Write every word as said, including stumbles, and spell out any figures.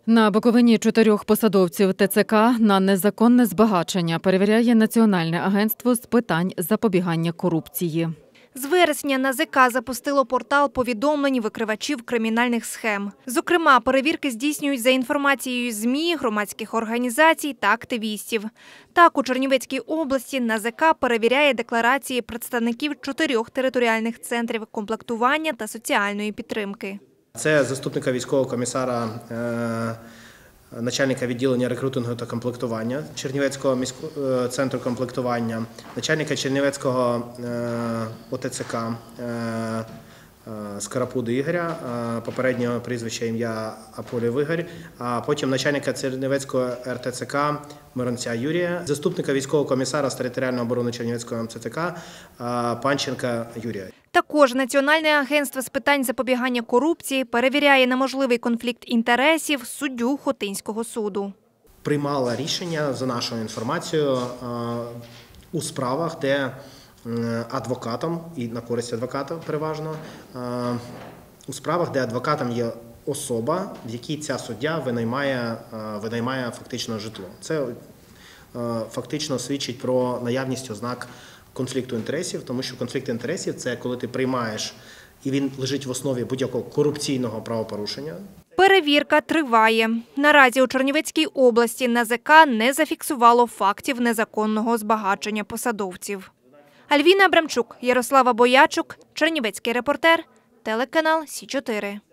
На Буковині чотирьох посадовців ТЦК на незаконне збагачення перевіряє Національне агентство з питань запобігання корупції. З вересня НАЗК запустило портал повідомлень викривачів кримінальних схем. Зокрема, перевірки здійснюють за інформацією ЗМІ, громадських організацій та активістів. Так, у Чернівецькій області НАЗК перевіряє декларації представників чотирьох територіальних центрів комплектування та соціальної підтримки. Це заступника військового комісара, начальника відділення рекрутингу та комплектування Чернівецького міського центру комплектування, начальника Чернівецького ОТЦК Скарапуди Ігоря, попереднього прізвища ім'я Аполів Ігор, а потім начальника Чернівецького РТЦК Миронця Юрія, заступника військового комісара з територіальної оборони Чернівецького МЦЦК Панченка Юрія. Також Національне агентство з питань запобігання корупції перевіряє на можливий конфлікт інтересів суддю Хотинського суду. Приймала рішення, за нашою інформацією, у справах, де адвокатом, і на користь адвоката переважно, у справах, де адвокатом є особа, в якій ця суддя винаймає, винаймає фактично житло. Це фактично свідчить про наявність ознак конфлікту інтересів, тому що конфлікт інтересів – це коли ти приймаєш, і він лежить в основі будь-якого корупційного правопорушення. Перевірка триває. Наразі у Чернівецькій області НАЗК не зафіксувало фактів незаконного збагачення посадовців. Альвіна Абрамчук, Ярослава Боячук, Чернівецький репортер, телеканал Сі чотири.